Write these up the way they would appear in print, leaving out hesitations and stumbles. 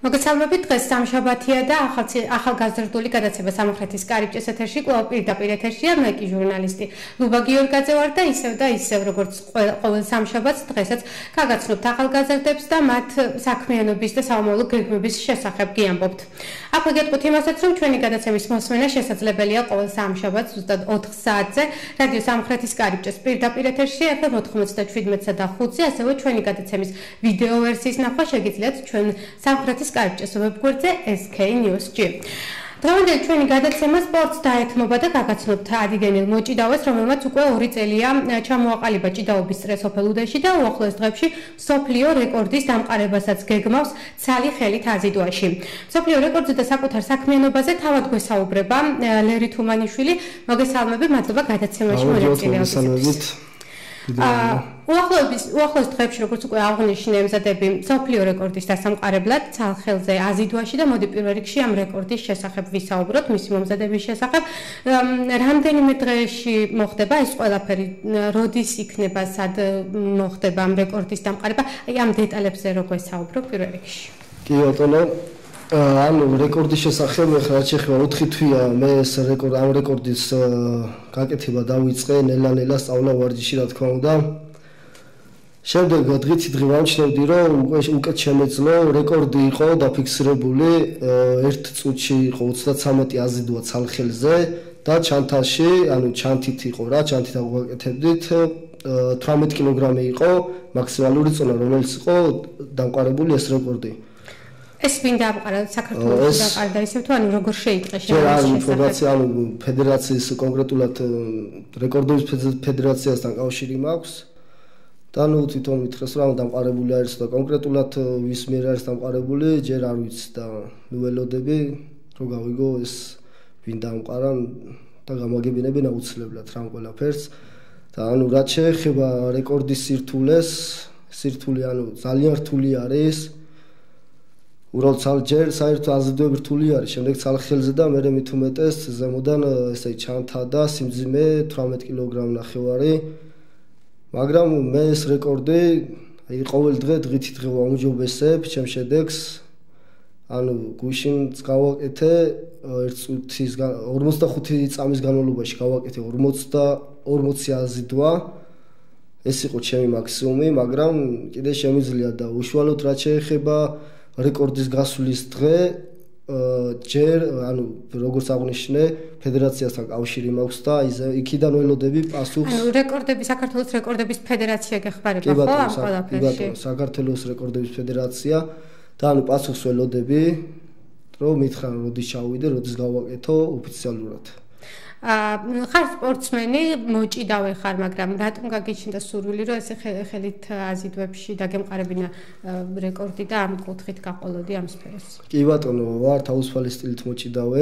მოგესალმებით, დღეს სამშაბათია და ახალგაზრდული გადაცემა სამხრეთის კარიბჭეს ეთერში კვლავ პირდაპირ ეთერშია. მე კი ჟურნალისტი ლუბა გიორგაძე ვარ და ისევ როგორც ყოველ სამშაბათს დღესაც გაგაცნობთ ახალგაზრდებს და მათ საქმიანობის და საომავლო გეგმების შესახებ გიამბობთ. აქვე გეტყვით იმასაც, რომ ჩვენი გადაცემის მოსმენა შესაძლებელია ყოველ სამშაბათს ზუსტად 4 საათზე რადიო სამხრეთის კარიბჭეს პირდაპირ ეთერში FM 97 და 5-ზე, ასევე ჩვენი გადაცემის ვიდეო ვერსიის ნახვა შეგიძლიათ ჩვენ სამხრეთის კარიბჭეს ვებგვერდზე SK News-G. დღევანდელი ჩვენი გადაცემა სპორტს დაეთმობა და გაგაცნობთ ადიგენილ მოჭიდავეს, რომელმაც უკვე 2 წელია ჩამოაყალიბა ჭიდაობის წრე სოფელ უდეში და უახლოეს დღეებში მსოფლიო რეკორდის დამყარებასაც გეგმავს ცალი ხელით აზიდვაში. მსოფლიო რეკორდზე და საკუთარ საქმიანობაზე თავად გვესაუბრება ლერი თუმანიშვილი. მოგესალმები, მადლობა გადაცემაში მონაწილეობისთვის. უახლოეს დღეებში, როგორც უკვე აღნიშნე, ემზადები მსოფლიო რეკორდის დასამყარებლად ცალხელზე აზიდვაში და მოდი პირველ რიგში ამ რეკორდის შესახებ ვისაუბროთ, მისი მომზადების შესახებ. რამდენიმე დღეში მოხდება ეს ყველაფერი, როდის იქნება, სად მოხდება ამ რეკორდის დამყარება? აი ამ დეტალებზე რო გვესაუბრო პირველ რიგში. კი ბატონო, ანუ რეკორდის შესახებ ახლა შეიძლება 4 თვეა მე ეს ამ რეკორდის გაკეთება დავიწყე, ნელა-ნელა სწავლა ვარჯიში, რა თქმა უნდა. შემდეგ დღითი დღე ვამჩნევდი, რომ უკეთ შემეძლო, რეკორდი იყო დაფიქსირებული 1 წუთში იყო 33 აზიდვა ცალხელზე და ჩანთაში, ანუ ჩანთით იყო რა, ჩანთით აგვაკეთებდით 18 კილოგრამი იყო მაქსიმალური წონა, რომელიც იყო დამყარებული ეს რეკორდი. ეს ვინ დაამყარა საქართველოს დაამყარა ისევ თუ ანუ როგორ შეიტყე შემოგვიყვება ინფორმაცია ანუ ფედერაციის კონკრეტულად რეკორდების ფედერაციასთან კავშირი მაქვს და ნუ თვითონ მითხრეს რომ დამყარებული არის და კონკრეტულად ვის მიერ არის დამყარებული ჯერ არ ვიცი და ნუ ველოდები რომ გავიგო ეს ვინ დაამყარა და გამაგებინებენ აუცილებლად რამ ყველაფერს და ანუ რაც შეეხება რეკორდის სირთულე ანუ ძალიან რთული არის უბრალოდ ჯერ საერთო აზიდვები რთული არის, შემდეგ ცალხელზე და მე მით უმეტეს ზემოდან ესე ჩანთა და სიმძიმე 18 კილოგრამ ნახევარი. მაგრამ მე ეს რეკორდი აი ყოველ დღითი დღე ვამჯობესებ ჩემ შედეგს. ანუ გუშინ გავაკეთე 1 წუთის 45 წამის განმავლობაში გავაკეთე 40 აზიდვა. ეს იყო ჩემი მაქსიმუმი, მაგრამ კიდე შემიძლია და უშუალოდ რაც შეეხება რეკორდის გასვლის დღე ჯერ ანუ როგორც აღნიშნე ფედერაციასთან კავშირი მაქვს და იქიდან ველოდები პასუხს. ანუ რეკორდები საქართველოს რეკორდების ფედერაცია გეხმარება ხო ამ ყველაფერში? კი ბატონო, საქართველოს რეკორდების ფედერაცია და ანუ პასუხს ველოდები რომ მითხრან როდის ჩავიდე, როდის გავაკეთო ოფიციალურად. ხარ სპორტსმენი, მოჭიდავე ხარ, მაგრამ რატომ გაგიჩნდა სურვილი, რომ ესე ხელით აზიდვებში დაგემყარებინა რეკორდი და ამ კუთხით გაყოლოდი ამ სფეროს? კი ბატონო, ვარ თავისუფალი სტილით მოჭიდავე.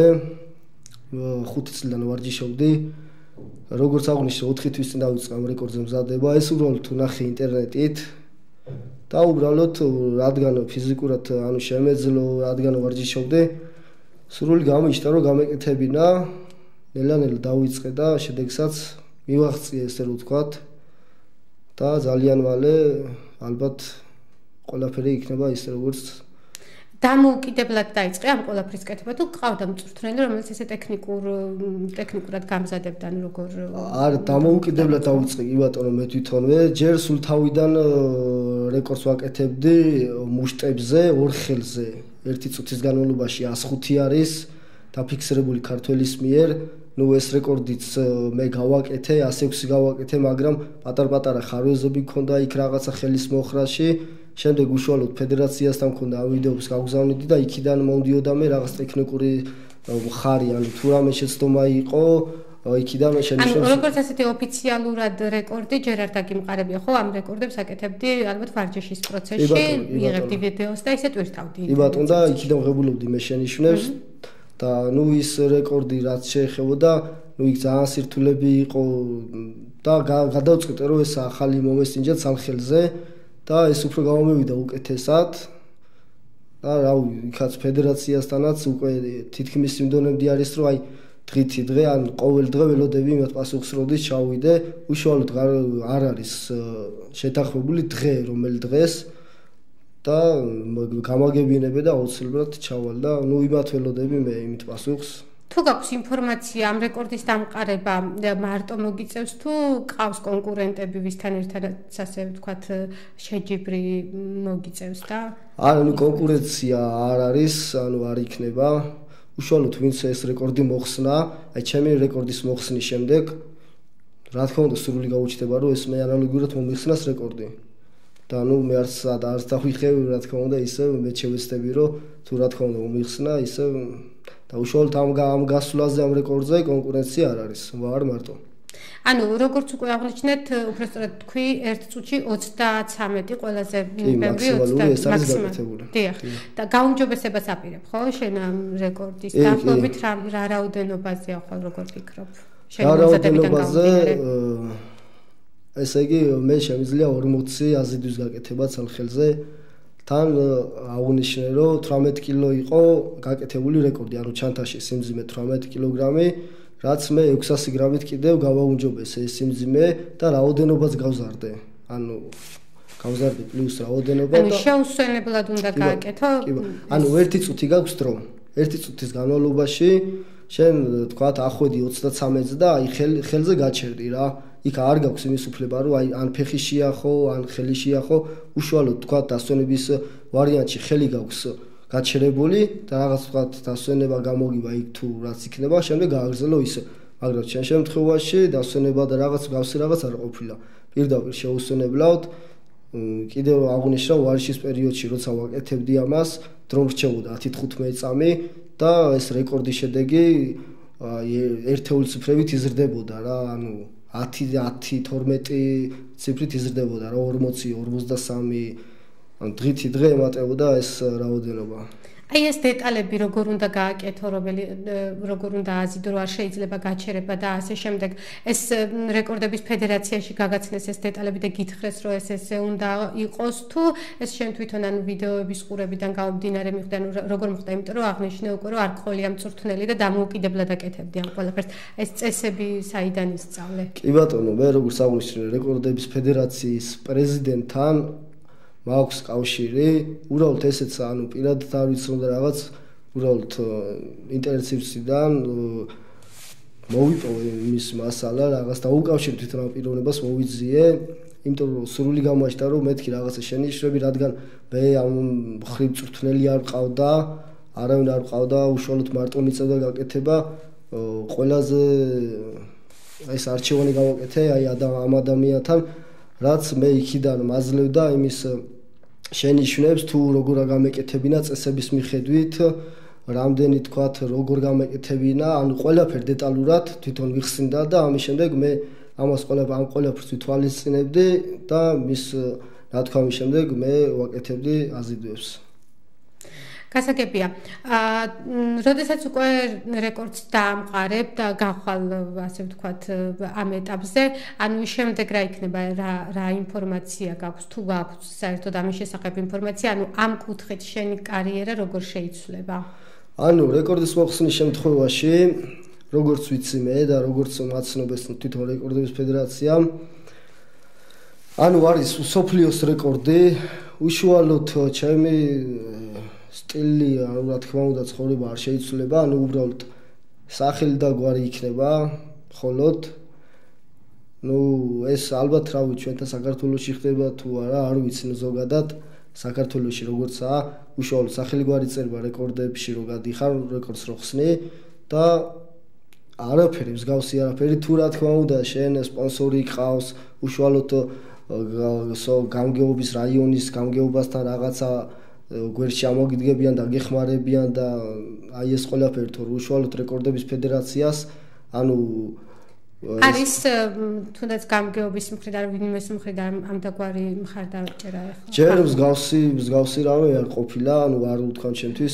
5 წლიდან ვარჯიშობდი. როგორც აღნიშნე, 4 თვის წინ დავიწყე ამ რეკორდზე მზადება. ეს უბრალოდ თუ ნახე ინტერნეტით და უბრალოდ რადგან ფიზიკურად ანუ შემეძლო, რადგან ვარჯიშობდი, სურვილი გამიჩნდა, რომ გამეკეთებინა. ნელა-ნელა დავიწყე და შედეგსაც მივაღწიე ესე რომ ვთქვათ და ძალიან მალე ალბათ ყველაფერი იქნება ისე როგორც დამოუკიდებლად დაიწყე ამ ყველაფრის კეთება თუ გყავდა მწვრთნელი რომელიც ესე ტექნიკურად გამზადებდა ან როგორ არ დამოუკიდებლად დავიწყე კი ბატონო მე თვითონვე ჯერ სულ თავიდან რეკორდს ვაკეთებდი მუშტებზე 2 ხელზე 1 წუთის განმავლობაში 105 არის დაფიქსირებული ქართველის მიერ ნუ ეს რეკორდიც მე გავაკეთე 106 გავაკეთე მაგრამ პატარ-პატარა ხარვეზები მქონდა იქ რაღაცა ხელის მოხრაში შემდეგ უშუალოდ ფედერაციასთან მქონდა ამ ვიდეოს გავგზავნიდი და იქიდან მომდიოდა მე რაღაც ტექნიკური ხარი ანუ თუ რამე შეცდომა იყო იქიდან მე შენიშნავს ანუ როგორც ასეთი ოფიციალურად რეკორდი ჯერ არ დაგიმყარებია ხო ამ რეკორდებს აკეთებდი ალბათ ვარჯიშის პროცესში იღებდი ვიდეოს და ისე ტვირთავდი კი ბატონო და იქიდან ღებულობდი მე შენიშნებს და ნუ ის რეკორდი რაც შეეხებოდა, ნუ იქ ძალიან სირთულეები იყო და გადავწყვიტე რომ ეს ახალი მომესინჯა ცალხელზე და ეს უფრო გამომივიდა უკეთესად და რავი, იქაც ფედერაციასთანაც უკვე თითქმის იმდონემდე არის რომ აი დღითი დღე ან ყოველ დღე ველოდები იმათ პასუხს როდის ჩავიდე, უშუალოდ არ არის შეთანხმებული დღე რომელ დღეს და გამაგებინებე და აუცილებლად ჩავალ და ნუ იმათ ველოდები მე იმით პასუხს. თუ გაქვს ინფორმაცია ამ რეკორდის დამყარება მარტო მოგიწევს თუ ყავს კონკურენტები ვისთან ერთადაც ასე ვთქვათ შეჯიბრი მოგიწევს და ანუ კონკურენცია არ არის, ანუ არ იქნება. უშუალოდ ვინც ეს რეკორდი მოხსნა, აი ჩემი რეკორდის მოხსნის შემდეგ რა თქმა უნდა სრული გაუჩნდება რომ ეს მე ანალოგიურად მომიხსნას რეკორდი. და ნუ მე არც დავიხევი რა თქმა უნდა ისე მე შევეცდები რომ თუ რა თქმა უნდა მომიხსნა ისე და უშუალოდ ამ გასვლაზე ამ რეკორდზე კონკურენცია არ არის, ვარ მარტო. ანუ როგორც უკვე აღნიშნეთ, უბრალოდ თქვი ერთ წუთში 33 ყველაზე ბევრი 30 მაქსიმალური. დიახ. და გაუმჯობესებას აპირებ, ხო? შენ ამ რეკორდის დაახლოებით რა რაოდენობაზეა ხო როგორ ფიქრობ? შენ რაოდენობაზე ესე იგი მე შემიძლია 40 აზიდვის გაკეთება ცალხელზე. თან აღნიშნე რომ 18 კილო იყო გაკეთებული რეკორდი, ანუ ჩანთაში სიმძიმე 18 კილოგრამი, რაც მე 600 გრამით კიდევ გავაუმჯობესე ეს სიმძიმე და რაოდენობაც გავზარდე. ანუ გავზარდე პლუს რაოდენობა და ანუ შეუსვენებლად უნდა გააკეთო. ანუ ერთი წუთი გაქვს დრო. ერთი წუთის განმავლობაში შენ თქვა ახვედი 33-ს და აი ხელზე გაჩერდი რა. იქ არ გაქვს იმის უფლება რომ აი ან ფეხი შეახო, ან ხელი შეახო, უშუალოდ თქვა დასვენების ვარიანტში ხელი გაქვს გაჩერებული და რაღაც თქვა დასვენება გამოგივა იქ თუ რაც იქნება, შემდეგ გააგრძელო ისე. მაგრამ შენ შემთხვევაში დასვენება და რაღაც გავსი რაღაც არ ყოფილა. პირდაპირ შეუსვენებლად კიდევ აღნიშნა ვარიშის პერიოდში როცა ვაკეთებდი ამას, დრო რჩებოდა 10-15 წამი და ეს რეკორდის შედეგი ერთეული ციფრებით იზრდებოდა რა, ანუ 10-12 ციფრით იზრდებოდა რა 40, 43 ან დღითი დღე ემატებოდა ეს რაოდენობა. აი ეს დეტალები როგორ უნდა გააკეთო, როგორ უნდა აზიდო, რომ არ შეიძლება გაჩერება და ასე შემდეგ. ეს რეკორდების ფედერაციაში გაგაცნეს ეს დეტალები და გითხრეს, რომ ესე უნდა იყოს თუ ეს შენ თვითონ ანუ ვიდეოების ყურებიდან გამომდინარე მიხვდა, ანუ როგორ მოხდა, იმიტომ რომ აღნიშნე უკვე რომ არ გყოლია მწვრთნელი და დამოუკიდებლად აკეთებდი ამ ყველაფერს. ეს წესები საიდან ისწავლე? კი ბატონო, მე როგორც აღნიშნე რეკორდების ფედერაციის პრეზიდენტთან მაქვს კავშირი, უბრალოდ ესეც ანუ პირადად არ ვიცი რომ რაღაც უბრალოდ ინტერესებიდან მოვიპოვე იმის მასალა, რაღაც დაუკავშირე თვითონ ამ პიროვნებას მოვიძიე, იმიტომ რომ სრული გამოაჩნდა რომ მეთქი რაღაცა შენიშნები, რადგან მე ამ მხრივ წვრთნელი არ ყავდა, არავინ არ ყავდა, უშუალოდ მარტო მიწევდა გაკეთება, ყველაზე ეს არჩევანი გავაკეთე აი ამ ადამიანთან, რაც მე იქიდან მაძლევდა იმის შენიშვნებს თუ როგორ გამეკეთებინა წესების მიხედვით, რამდენი თქვათ როგორ გამეკეთებინა, ანუ ყველაფერ დეტალურად თვითონ ვიხსნიდა და ამის შემდეგ მე ამას ყველაფერს ვითვალისწინებდი და მის ნათქვამის შემდეგ მე ვაკეთებდი აზიდვებს. გასაგებია. როდესაც უკვე რეკორდს დაამყარებ და გახვალ ასე ვთქვათ ამ ეტაპზე, ანუ შემდეგ რა იქნება, რა ინფორმაცია გაქვს, თუ გაქვს საერთოდ ამის შესახებ ინფორმაცია, ანუ ამ კუთხით შენი კარიერა როგორ შეიცვლება? ანუ რეკორდის მოხსნის შემთხვევაში, როგორც ვიცი მე და როგორც მაცნობეს თვითონ რეკორდების ფედერაციამ, ანუ არის მსოფლიოს რეკორდი, უშუალოდ ჩემი სტილი, ანუ რა თქმა უნდა ცხოვრება არ შეიცვლება, ანუ უბრალოდ სახელი და გვარი იქნება მხოლოდ. ნუ ეს ალბათ რა ვიცი ჩვენთან საქართველოში ხდება თუ არა, არ ვიცი ზოგადად საქართველოში როგორცაა, უშუალოდ სახელი გვარი წერება რეკორდებში რო გადიხარ, რეკორდს რო ხსნი და არაფერი მსგავსი არაფერი თუ რა თქმა უნდა შენ სპონსორი ყავს, უშუალოდ გამგეობის რაიონის გამგეობასთან რაღაცა გვერდში ამოგიდგებიან და გეხმარებიან და აი ეს ყველაფერი თუ უშუალოდ რეკორდების ფედერაციას ანუ არის თუნდაც გამგეობის მხრიდან ვინმეს მხრიდან ამ დაგვარი მხარდაჭერა ახლა ჯერ მსგავსი რამე არ ყოფილა ანუ არ ვთქვან ჩემთვის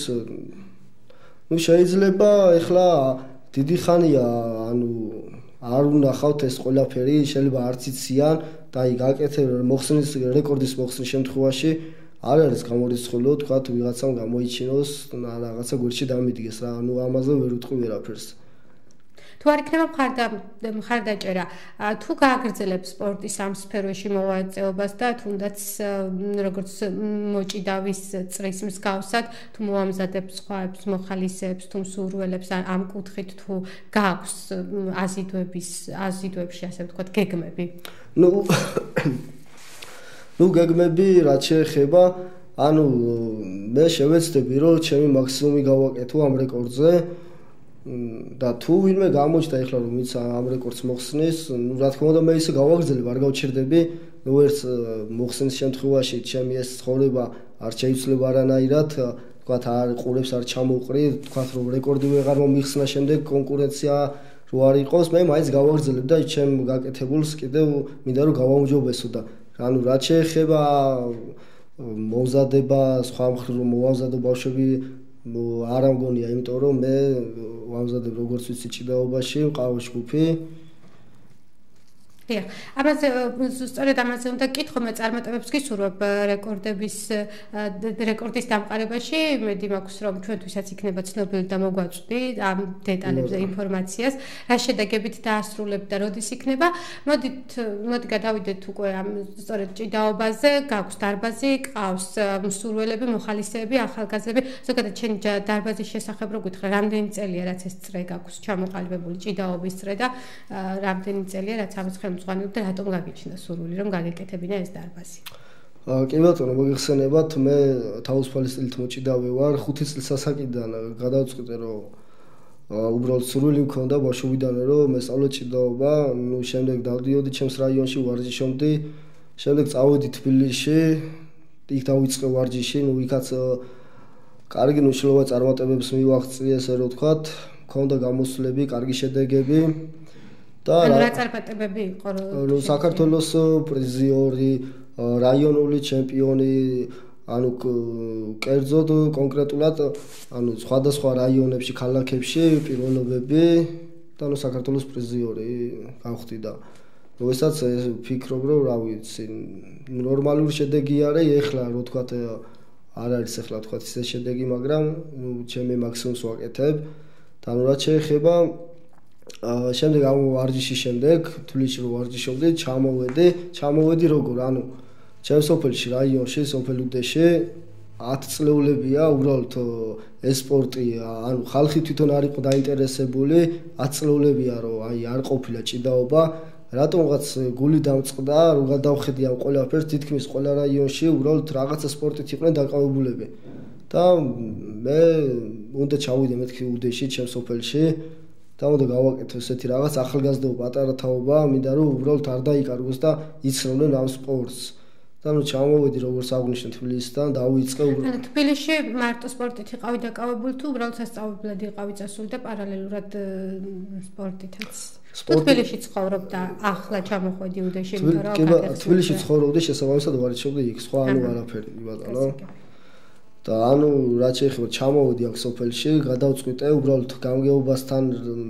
ნუ შეიძლება ახლა დიდი ხანია ანუ არ უნახავთ ეს ყველაფერი შეიძლება არც იციან და აი გაკეთებ მოხსნის რეკორდის მოხსნის შემთხვევაში არ არის გამორიცხულო თქვა თუ ვიღაცამ გამოიჩინოს რაღაცა გვერდში დამიდგეს რა ანუ ამაზე ვერ უთყვი ვერაფერს თუ არ იქნება მხარდაჭერა, თუ გააგრძელებს სპორტის ამ სფეროში მოვაწეობას და თუნდაც როგორც მოჭიდავის წრის მსგავსად, თუ მოამზადებს სხვაებს, მოხალისეებს, თუ მსურველებს ამ კუთხით თუ გააქვს აზიდვებში, ასე ვთქვათ, გეგმები? ნუ გეგმები რაც შეეხება, ანუ მე შევეცდები, რომ ჩემი მაქსიმუმი გავაკეთო ამ რეკორდზე და თუ ვინმე გამოჩნდა ეხლა რომ ვინც ამ რეკორდს მოხსნის, ნუ რა თქმა უნდა მე ისე გავაგრძელებ, არ გავჩერდები, ნუ ერთ მოხსნის შემთხვევაში ჩემი ეს ცხოვრება არ შეიცვლება არანაირად, თქვათ არ ყურებს არ ჩამოვყრი, თქვათ რომ რეკორდი ვეღარ მომიხსნა შემდეგ კონკურენცია რო არ იყოს, მე მაინც გავაგრძელებ და ჩემ გაკეთებულს კიდევ მინდა რომ გავაუმჯობესო და ანუ რაც შეეხება მომზადება, სხვა მხრივ რომ მოვამზადო ბავშვები არ ამგონია, იმიტომ რომ მე ვამზადებ როგორც ვიცი ჭიდაობაში, მყავს ჯგუფი. დიახ, ამაზე სწორედ ამაზე უნდა კითხო, მე წარმატებებს გისურვებ რეკორდის დამყარებაში, მედი მაქვს რომ ჩვენთვისაც იქნება ცნობილი და მოგვაწვდი ამ დეტალებზე ინფორმაციას, რა შედეგებით დაასრულებთ და როდის იქნება. მოდი გადავიდეთ უკვე ამ სწორედ ჭიდაობაზე, გაქვს დარბაზი, ყავს მსურველები, მოხალისეები, ახალგაზრდები, ზოგადად შენ დარბაზის შესახებ რო გითხრა, რამდენი წელია რაც ეს წრე გაქვს ჩამოყალიბებული ჭიდაობის წრე და რამდენი წელია რაც ამის მწვანილ და რატომ გაგიჩნდა სურვილი რომ გაგეკეთებინა ეს დარბაზი? კი ბატონო, მოგიხსენებათ, მე თავისუფალი სტილით მოჭიდავე ვარ, 5 წლის ასაკიდან გადავწყვიტე რომ უბრალოდ სურვილი მქონდა ბავშვობიდანვე რომ მესწავლე ჭიდაობა, ნუ შემდეგ დავდიოდი ჩემს რაიონში ვარჯიშობდი, შემდეგ წავედი თბილისში, იქ დავიწყე ვარჯიში, ნუ იქაც კარგი მნიშვნელოვანი წარმატებებს მივაღწია, ესე რომ ვთქვათ, მქონდა გამოსვლები, კარგი შედეგები. ანუ რა წარმატებები იყო? საქართველოს პრიზიორი, რაიონული ჩემპიონი, ანუ კერძოდ კონკრეტულად, ანუ სხვადასხვა რაიონებში, ქალაქებში პირველობები და ანუ საქართველოს პრიზიორი გავხდი და როდესაც ვფიქრობ, რომ რა ვიცი, ნორმალური შედეგი არის, ეხლა რო თქვათ არ არის ეხლა თქვათ ისე შედეგი, მაგრამ ჩემი მაქსიმუმს ვაკეთებ და ანუ რაც შეეხება შემდეგ ამ ვარჯიშის შემდეგ თბილისში რო ვარჯიშობდი, ჩამოვედი როგორ, ანუ ჩემს სოფელში, რაიონში, სოფელ უდეში 10 წლეულებია უბრალოდ ეს სპორტი, ანუ ხალხი თვითონ არ იყო დაინტერესებული, 10 წლეულებია რომ აი არ ყოფილა ჭიდაობა, რატომღაც გული დამწყდა, რომ გადავხედი ამ ყველაფერს, თითქმის ყველა რაიონში უბრალოდ რაღაცა სპორტით იყვნენ დაკავებულები. და მე უნდა ჩავიდე მეთქი უდეში, ჩემს სოფელში და უნდა გავაკეთო ესეთი რაღაც ახალგაზრდობა, პატარა თაობა, მინდა რომ უბრალოდ არ დაიკარგოს და იცნობდნენ ამ სპორტს. და ნუ ჩამოვედი როგორც აღნიშნე თბილისიდან, დავიწყე უბრალოდ. თბილისში მარტო სპორტით იყავი დაკავებული თუ უბრალოდ სასწავლებლად იყავი წასული და პარალელურად სპორტითაც? თბილისში ცხოვრობ და ახლა ჩამოხვედი უდეში, იმიტომ რომ თბილისში ცხოვრობდი, შესაბამისად ვარჯიშობდი იქ, სხვა ანუ არაფერი, ბატონო. და ანუ რაც შეეხება ჩამოვედი აქ სოფელში, გადავწყვიტე უბრალოდ გამგეობასთან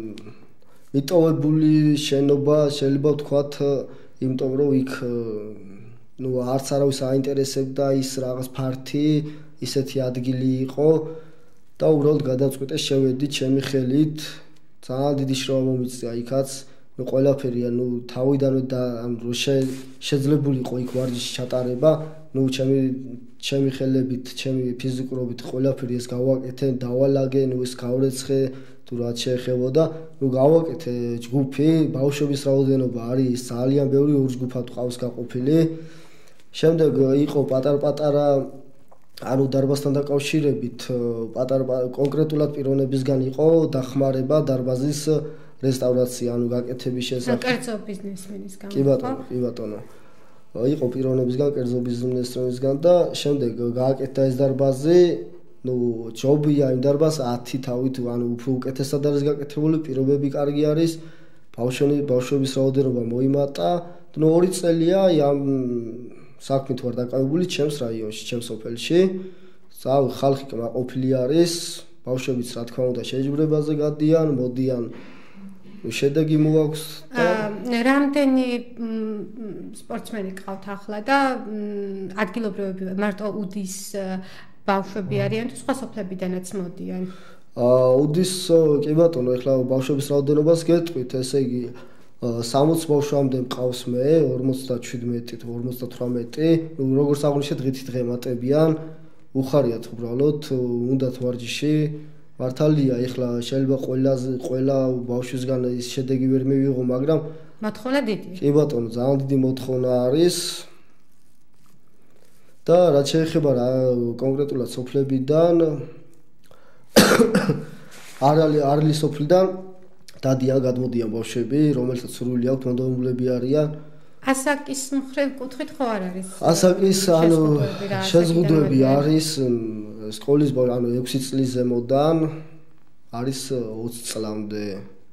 მიტოვებული შენობა, შეიძლება ვთქვათ, იმიტომ რომ იქ ნუ არც არავის აინტერესებდა ის რაღაც ფართი, ისეთი ადგილი იყო და უბრალოდ გადავწყვიტე შევედი ჩემი ხელით, ძალიან დიდი შრომა მომიწია იქაც, ნუ ყველაფერი, ანუ თავიდანვე და ანუ შეძლებული იყო იქ ვარჯიში ჩატარება, ნუ ჩემი ხელებით, ჩემი ფიზიკურობით ყველაფერი ეს გავაკეთე, დავალაგე, ნუ ეს გავრეცხე, თუ რაც შეეხებოდა, ნუ გავაკეთე ჯგუფი, ბავშვების რაოდენობა არის ძალიან ბევრი, 2 ჯგუფად ყავს გაყოფილი. შემდეგ იყო პატარ-პატარა, ანუ დარბაზთან დაკავშირებით, კონკრეტულად პიროვნებისგან იყო დახმარება დარბაზის რესტავრაცია, ანუ გაკეთების შესახებ. კერძო ბიზნესმენისგან. კი ბატონო. იყო პიროვნებისგან, კერძო ბიზნესმენისგან და შემდეგ გააკეთა ეს დარბაზი, ნუ ჯობია იმ დარბაზს 10 თავით, ანუ უფრო უკეთესად არის გაკეთებული, პირობები კარგი არის, ბავშვების რაოდენობა მოიმატა, ნუ 2 წელია ამ საქმით ვარ დაკავებული ჩემს რაიონში, ჩემს სოფელში. ხალხი კმაყოფილი არის, ბავშვებიც რა თქმა უნდა შეჯიბრებაზე გადიან, მოდიან. შედეგი მოაქვს და რამდენი სპორტსმენი ყავთ ახლა და ადგილობრივები მარტო უდის ბავშვები არიან თუ სხვა სოფლებიდანაც მოდიან? უდის კი ბატონო, ეხლა ბავშვების რაოდენობას გეტყვით, ესე იგი 60 ბავშვამდე მყავს მე 57 თუ 58, ნუ როგორც აღნიშნეთ, დღითი დღე მატებიან, უხარიათ უბრალოდ, უნდათ ვარჯიში. მართალია, ეხლა შეიძლება ყველა ბავშვისგან ის შედეგი ვერ მივიღო, მაგრამ მოთხოვნა დიდი. კი ბატონო, ძალიან დიდი მოთხოვნა არის. და რაც შეეხება კონკრეტულად სოფლებიდან არლის სოფლიდან დადიან გადმოდიან ბავშვები, რომელსაც სრული აქვს, მონდომულები არიან. ასაკის მხრივ კუთხით ხო არ არის? ასაკის შეზღუდვები არის სკოლის ანუ 6 წლის ზემოდან არის 20 წლამდე.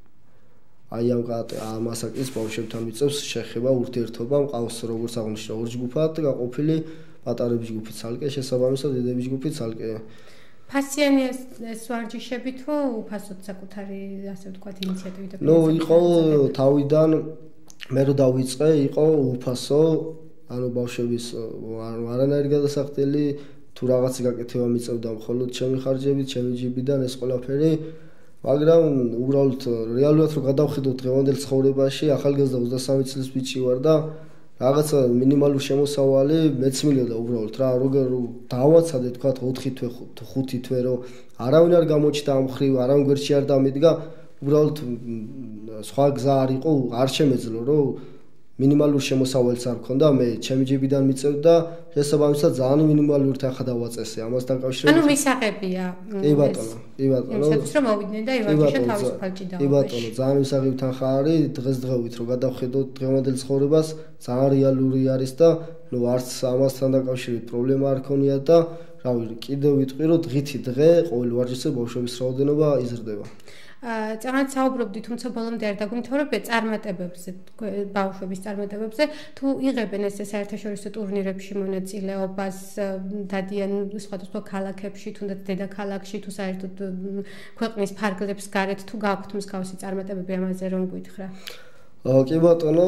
აი ამ ასაკის ბავშვებთან მიწევს შეხება ურთიერთობა, მყავს როგორც აღნიშნა ორ ჯგუფად გაყოფილი, პატარების ჯგუფი ცალკე, შესაბამისად დედების ჯგუფი ცალკე. ფასიანი ეს ვარჯიშები თუ უფასოდ საკუთარი, ასე ვთქვათ, ინიციატივით? ნუ იყო თავიდან მე რო დავიწყე, იყო უფასო, ანუ ბავშვების არანაირი გადასახდელი თუ რაღაცი გაკეთება მიწევდა მხოლოდ ჩემი ხარჯებით, ჩემი ჯიბიდან ეს ყველაფერი, მაგრამ უბრალოდ რეალურად რო გადავხედოთ დღევანდელ ცხოვრებაში, ახალგაზრდა 23 წლის ბიჭი ვარ და რაღაცა მინიმალური შემოსავალი მეც მილოდა უბრალოდ რა, როგორ დავაცადე თქვა 4 თვე თუ 5 თვე რომ არავინ არ გამოჩნდა ამ ხრივ, არავინ გვერდში არ დამედგა, უბრალოდ სხვა გზა არ იყო, არ შემეძლო რომ მინიმალური შემოსავალიც არ მქონდა, მე ჩემი ჯიბიდან მიწევდა, შესაბამისად ძალიან მინიმალური თანხა დავაწესე ამას დაკავშირებით. ანუ მისაღებია. კი ბატონო, კი ბატონო. ეს რომ მოვიდნენ და ივარჯიშენ თავისუფალ ჭიდაობაში. კი ბატონო, ძალიან მისაღები თანხა არის, დღესდღეობით რომ გადავხედოთ დღევანდელ ცხოვრებას, ძალიან რეალური არის და ნუ არც ამასთან დაკავშირებით პრობლემა არ ქონია და რავი, კიდევ ვიტყვი რომ დღითი დღე ყოველ ვარჯიშზე ბავშვების რაოდენობა იზრდება. Წამად საუბრობდი, თუმცა ბოლომდე არ დაგვიმთავრებია წარმატებებზე, ბავშვების წარმატებებზე, თუ იღებენ ეს საერთაშორისო ტურნირებში მონაწილეობას, დადიან სხვადასხვა ქალაქებში, თუნდაც დედაქალაქში, თუ საერთოდ ქვეყნის ფარგლებს გარეთ, თუ გაქვთ მსგავსი წარმატებები ამაზე რომ გვითხრა? კი ბატონო,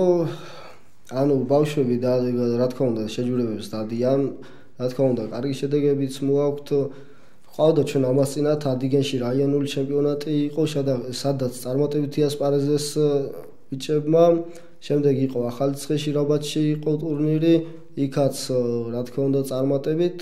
ანუ ბავშვები და რა თქმა უნდა შეჯიბრებებს დადიან, რა თქმა უნდა კარგი შედეგებიც მოაქვთ. ყავდა ჩვენ ამას წინათ ადიგენში რაიონული ჩემპიონატი იყო, სადაც წარმატებითი ასპარეზეს ბიჭებმა, შემდეგ იყო ახალციხეში რაბათში იყო ტურნირი, იქაც რა თქმა უნდა წარმატებით,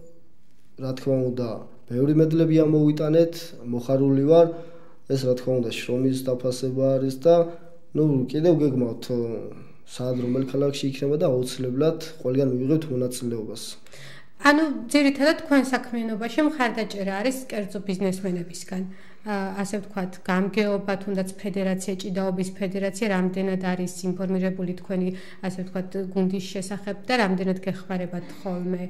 რა თქმა უნდა ბევრი მედლები ამოვიტანეთ, მოხარული ვარ, ეს რა თქმა უნდა შრომის დაფასება არის და ნუ კიდევ გეგმავთ სად რომელ ქალაქში იქნება და აუცილებლად ყველგან მივიღებთ მონაწილეობას. ანუ ძირითადად თქვენ საქმიანობაში მხარდაჭერა არის კერძო ბიზნესმენებისგან. ასე ვთქვათ, გამგეობა, თუნდაც ფედერაცია, ჭიდაობის ფედერაცია რამდენად არის ინფორმირებული თქვენი, ასე ვთქვათ, გუნდის შესახებ და რამდენად გეხმარებათ ხოლმე?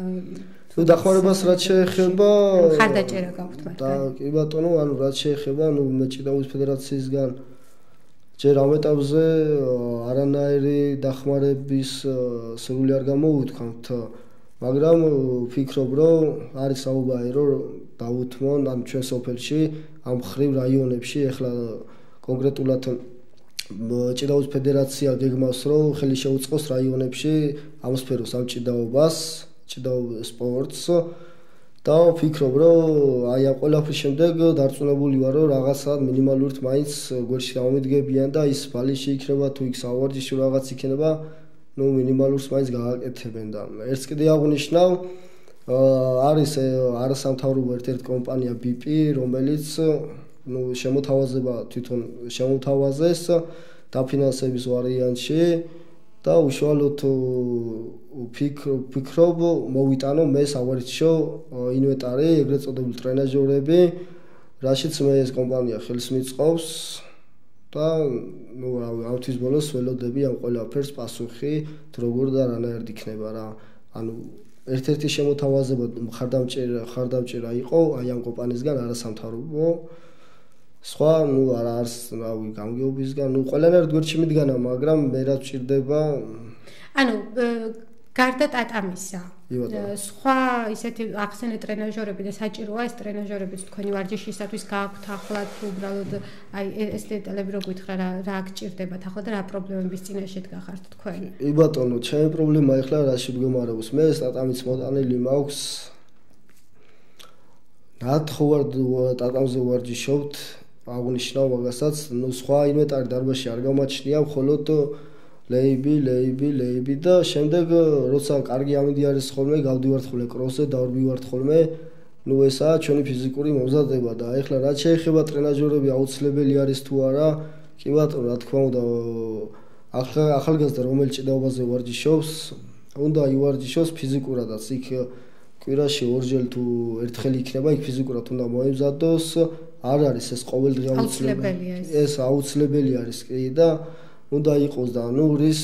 თუ დახმარებას რაც შეეხება, მხარდაჭერა გაქვთ მართლა? და კი ბატონო, ანუ რაც შეეხება, ნუ მე ჭიდაობის ფედერაციისგან ჯერ ამ ეტაპზე არანაირი დახმარების სრული არ გამოვუთქვამთ. მაგრამ ვფიქრობ, რომ არის საუბარი, რომ დაუთმონ ამ ჩვენ სოფელში, ამ ხრივ რაიონებში, ახლა კონკრეტულად ჭიდაობის ფედერაცია გეგმავს, რომ ხელი შეუწყოს რაიონებში ამ სფეროს, ამ ჭიდაობას, ჭიდაობის სპორტს და ვფიქრობ, რომ აი ამ ყველაფრის შემდეგ დარწმუნებული ვარ, რომ რაღაცა მინიმალურით მაინც გვერდში დამომიდგებიან და ის ბალიში იქნება თუ იქ სავარჯიშო რაღაც იქნება ნუ მინიმალურს მაინც გააკეთებენ და ერთს კიდე აღნიშნავ, არის არასამთავრობო ერთ-ერთი კომპანია BP, რომელიც ნუ შემოთავაზება თვითონ შემოთავაზეს დაფინანსების ვარიანტში და უშუალოდ ვფიქრობ მოვიტანო მე სავარჯიშო ინვენტარი, ეგრეთ წოდებული ტრენაჟორები, რაშიც მე ეს კომპანია ხელს მიწყობს. და ნუ ამ თვის ბოლოს ველოდები ამ ყველაფერს პასუხი თუ როგორ და რანაირად იქნება რა. ანუ ერთ-ერთი შემოთავაზება ხარდამჭერა იყო აი ამ კომპანიისგან არასამთავრობო. სხვა ნუ არ არის რავი გამგეობისგან, ნუ ყველანაირად გვერდში მიდგანა, მაგრამ მე რაც ჭირდება. ანუ გარდა ტატამისა, სხვა ისეთი ახსენე ტრენაჟორები და საჭიროა ეს ტრენაჟორებიც თქვენი ვარჯიშისათვის გააქვთ ახლა თუ უბრალოდ აი ეს დეტალები რო გითხრა რა გჭირდებათ ახლა და რა პრობლემების წინაშე დგახართ თქვენ? კი ბატონო, ჩემი პრობლემა ახლა რაში მდგომარეობს? მე ტატამის მოტანილი მაქვს რად ხო ვარ ტატამზე ვარჯიშობთ აღნიშნავ მაგასაც ნუ სხვა ინვენტარი დარბაზში არ გამაჩნია მხოლოდ ლეიბი და შემდეგ როცა კარგი ამინდი არის ხოლმე გავდივართ ხოლმე კროსზე დავდივართ ხოლმე ნუ ესაა ჩვენი ფიზიკური მომზადება და ეხლა რაც შეეხება ტრენაჟერები აუცილებელი არის თუ არა კი ბატონო რა თქმა უნდა ახალგაზრდა რომელიც ჭიდაობაზე ვარჯიშობს უნდა ივარჯიშოს ფიზიკურადაც იქ კვირაში ორჯერ თუ ერთხელ იქნება იქ ფიზიკურად უნდა მოემზადოს არ არის ეს ყოველდღე აუცილებელია ეს აუცილებელი არის კი და უნდა იყოს და ნუ რის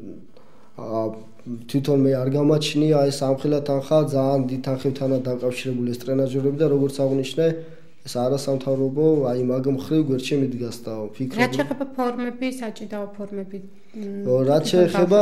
თვითონ მე არ გამაჩნია ეს ამხელა თანხა ძალიან დიდ თანხებთანაა დაკავშირებული ეს ტრენაჟერები და როგორც აღნიშნე ეს არასამთავრობო აი მაგ მხრივ გვერდში მიდგას და ვფიქრობ რაც შეეხება ფორმები საჭიდაო ფორმები რაც შეეხება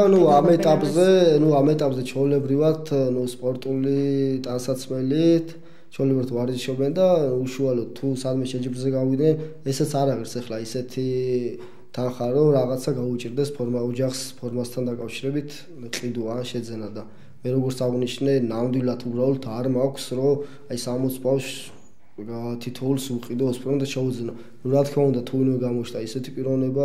ამ ეტაპზე ჩვეულებრივად სპორტული ტანსაცმელით ჩვეულებრივად ვარჯიშობენ და უშუალოდ თუ სადმე შეჯიბრზე გავიდნენ ესეც არ არის ახლა ისეთი თანხა რომ რაღაცა გაუჭირდეს ოჯახს ფორმასთან დაკავშირებით ყიდვა ან შეძენა და მე როგორც აღნიშნე ნამდვილად უბრალოდ არ მაქვს რომ აი 60 ბავშვს თითოეულს უყიდო ოსპრომ და შეუძენო ნუ რა თქმა უნდა თუ ვინმე გამოჩნდა ისეთი პიროვნება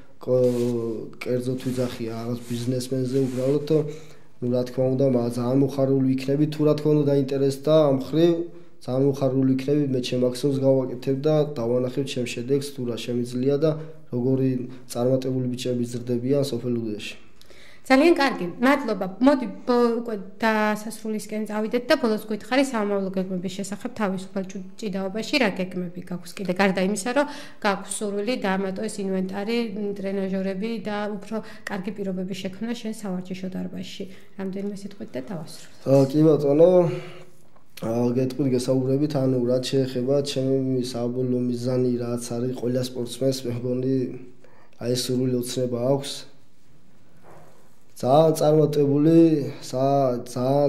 კერძოდ ვიძახია რაღაც ბიზნესმენზე უბრალოდ ნუ რა თქმა უნდა ძალიან მოხარული იქნები თუ რა თქმა უნდა დაინტერესდა ამ ხრივ ძალიან მოხარული იქნები მე ჩემ მაქსიმუმს გავაკეთებ და დავანახებ ჩემ შედეგს თუ რა შემიძლია და როგორი წარმატებული ბიჭები ზრდებიან სოფელ უდეში ძალიან კარგი მადლობა მოდი უკვე დასასრულისკენ წავიდეთ და ბოლოს გითხარი სამომავლო გეგმების შესახებ თავისუფალ ჭიდაობაში რა გეგმები გაქვს კიდე გარდა იმისა რომ გაქვს სურვილი დაამატოს ინვენტარი ტრენაჟერები და უფრო კარგი პირობები შექმნა შენ სავარჯიშო დარბაზში რამდენიმე სიტყვით და დავასრულოთ კი ბატონო გეტყვით გესაუბრებით ანუ რაც შეეხება ჩემი საბოლოო მიზანი რაც არის ყველა სპორტსმენს მე მგონი აი სურვილი ოცნება აქვს ძალიან წარმატებული ძალიან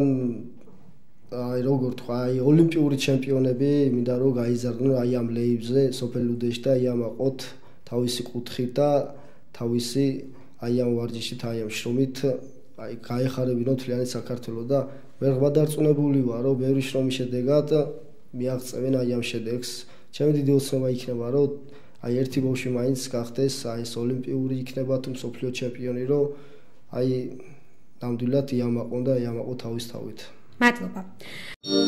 აი როგორ თქვა აი ოლიმპიური ჩემპიონები მინდა რომ გაიზარდონ აი ამ ლეიბზე სოფელ უდეში და იამაყოთ თავისი კუთხით და თავისი აი ამ ვარჯიშით აი ამ შრომით აი გაეხარებინო მთლიანი საქართველო და მე ღმადარწმუნებული ვარ რომ ბევრი შრომის შედეგად მიაღწევენ აი ამ შედეგს ჩემი დიდი ოცნება იქნება რომ აი ერთი ბავშვი მაინც გახდეს აი ეს ოლიმპიური იქნება თუ მსოფლიო ჩემპიონი რომ აი ნამდვილად იამაყონ და იამაყო თავის თავით მადლობა